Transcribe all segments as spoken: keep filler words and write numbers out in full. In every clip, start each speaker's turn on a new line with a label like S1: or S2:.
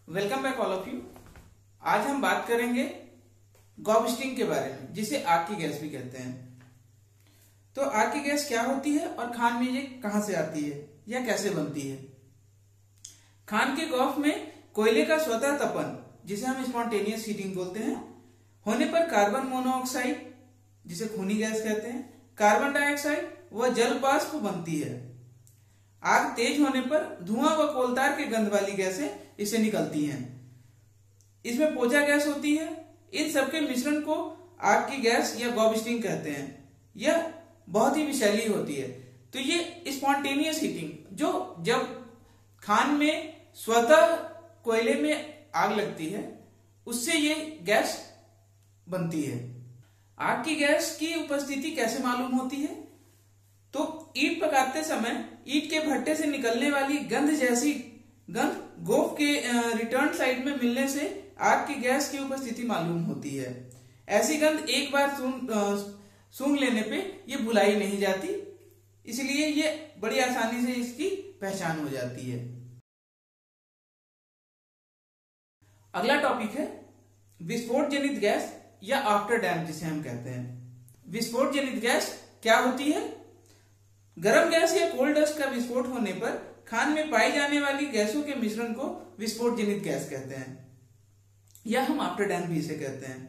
S1: Welcome back all of you. आज हम बात करेंगे गॉबस्टिंग के बारे में, जिसे आग की गैस भी कहते हैं। तो आग की गैस क्या होती है और खान में ये कहां से आती है या कैसे बनती है। खान के गॉफ में कोयले का स्वतः तपन, जिसे हम स्पॉन्टेनियस हीटिंग बोलते हैं, होने पर कार्बन मोनोऑक्साइड, जिसे खूनी गैस कहते हैं, कार्बन डाइऑक्साइड व जल वाष्प बनती है। आग तेज होने पर धुआं व कोलतार के गंध वाली गैसें इससे निकलती हैं। इसमें पोचा गैस होती है। इन सबके मिश्रण को आग की गैस या गॉबस्टिंग कहते हैं। यह बहुत ही विषैली होती है। तो ये स्पॉन्टेनियस हीटिंग, जो जब खान में स्वतः कोयले में आग लगती है, उससे ये गैस बनती है। आग की गैस की उपस्थिति कैसे मालूम होती है? तो ईंट पकाते समय ईंट के भट्टे से निकलने वाली गंध जैसी गंध गोफ के रिटर्न साइड में मिलने से आग की गैस की उपस्थिति मालूम होती है। ऐसी गंध एक बार सूंघ लेने पे ये भुलाई नहीं जाती, इसलिए ये बड़ी आसानी से इसकी पहचान हो जाती है। अगला टॉपिक है विस्फोट जनित गैस या आफ्टर डैम्प, जिसे हम कहते हैं। विस्फोट जनित गैस क्या होती है? गर्म गैस या कोल डस्ट का विस्फोट होने पर खान में पाई जाने वाली गैसों के मिश्रण को विस्फोट जनित गैस कहते हैं, या हम आफ्टर डैम्प भी इसे कहते हैं।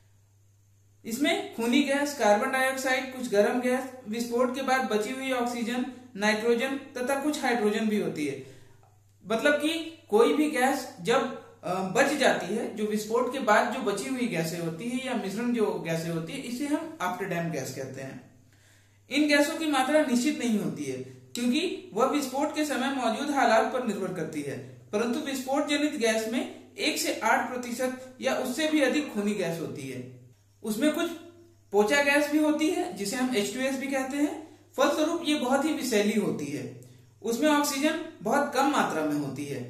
S1: इसमें खूनी गैस, कार्बन डाइऑक्साइड, कुछ गर्म गैस, विस्फोट के बाद बची हुई ऑक्सीजन, नाइट्रोजन तथा कुछ हाइड्रोजन भी होती है। मतलब कि कोई भी गैस जब बच जाती है, जो विस्फोट के बाद जो बची हुई गैसें होती है या मिश्रण जो गैसें होती है, इसे हम आफ्टर डैम्प गैस कहते हैं। इन गैसों की मात्रा निश्चित नहीं होती है, क्योंकि वह विस्फोट के समय मौजूद हालात पर निर्भर करती है। परंतु विस्फोट जनित गैस में एक से आठ प्रतिशत या उससे भी अधिक खूनी गैस होती है। उसमें कुछ पोचा गैस भी होती है, जिसे हम एच टू एस भी कहते हैं। फलस्वरूप ये बहुत ही विषैली होती है। उसमें ऑक्सीजन बहुत कम मात्रा में होती है।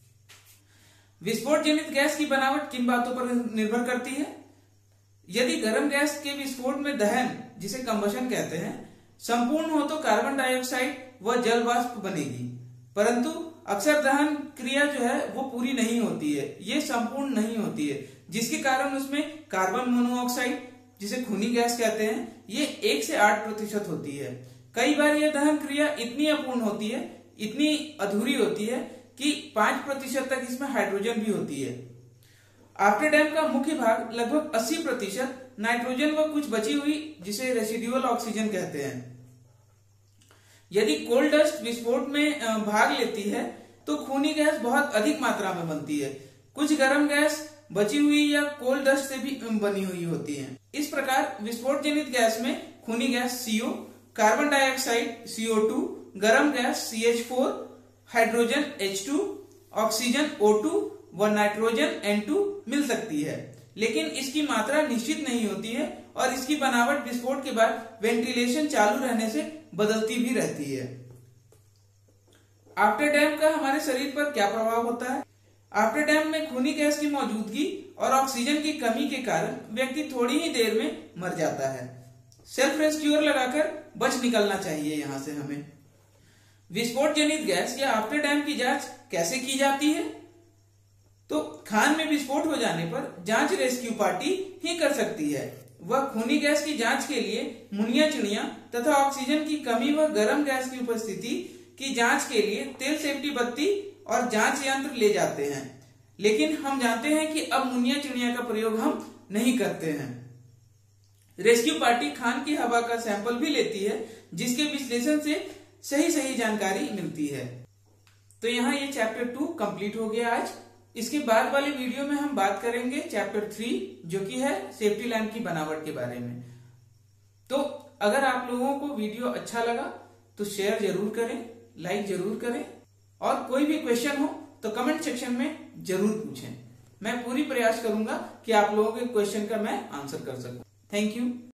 S1: विस्फोट जनित गैस की बनावट किन बातों पर निर्भर करती है? यदि गर्म गैस के विस्फोट में दहन, जिसे कंबशन कहते हैं, संपूर्ण हो तो कार्बन डाइऑक्साइड व जल वाष्प बनेगी। परंतु अक्सर दहन क्रिया जो है वो पूरी नहीं होती है, ये संपूर्ण नहीं होती है, जिसके कारण उसमें कार्बन मोनोऑक्साइड, जिसे खूनी गैस कहते हैं, ये एक से आठ प्रतिशत होती है। कई बार यह दहन क्रिया इतनी अपूर्ण होती है, इतनी अधूरी होती है कि पांच प्रतिशत तक इसमें हाइड्रोजन भी होती है। आफ्टर डैम्प का मुख्य भाग लगभग अस्सी प्रतिशत नाइट्रोजन व कुछ बची हुई, जिसे रेसिडुअल ऑक्सीजन कहते हैं। यदि कोल डस्ट विस्फोट में भाग लेती है तो खूनी गैस बहुत अधिक मात्रा में बनती है। कुछ गर्म गैस बची हुई या कोल डस्ट से भी बनी हुई होती है। इस प्रकार विस्फोट जनित गैस में खूनी gas C O, carbon dioxide C O two, गर्म gas C H four, hydrogen H two, oxygen O two व नाइट्रोजन एन टू मिल सकती है। लेकिन इसकी मात्रा निश्चित नहीं होती है और इसकी बनावट विस्फोट के बाद वेंटिलेशन चालू रहने से बदलती भी रहती है। आफ्टर डैम्प का हमारे शरीर पर क्या प्रभाव होता है? आफ्टर डैम्प में खूनी गैस की मौजूदगी और ऑक्सीजन की कमी के कारण व्यक्ति थोड़ी ही देर में मर जाता है। सेल्फ रेस्क्यूअर लगाकर बच निकलना चाहिए यहाँ से हमें। विस्फोट जनित गैस या आफ्टर डैम्प की जांच कैसे की जाती है? तो खान में विस्फोट हो जाने पर जांच रेस्क्यू पार्टी ही कर सकती है। वह खूनी गैस की जांच के लिए मुनिया चिड़िया तथा ऑक्सीजन की कमी व गर्म गैस की उपस्थिति की जांच के लिए तेल सेफ्टी बत्ती और जांच यंत्र ले जाते हैं। लेकिन हम जानते हैं कि अब मुनिया चिड़िया का प्रयोग हम नहीं करते हैं। रेस्क्यू पार्टी खान की हवा का सैंपल भी लेती है, जिसके विश्लेषण से सही सही जानकारी मिलती है। तो यहाँ ये चैप्टर टू कंप्लीट हो गया आज। इसके बाद वाले वीडियो में हम बात करेंगे चैप्टर थ्री, जो कि है सेफ्टी लैंप की बनावट के बारे में। तो अगर आप लोगों को वीडियो अच्छा लगा तो शेयर जरूर करें, लाइक जरूर करें, और कोई भी क्वेश्चन हो तो कमेंट सेक्शन में जरूर पूछें। मैं पूरी प्रयास करूंगा कि आप लोगों के क्वेश्चन का मैं आंसर कर सकूं। Thank you.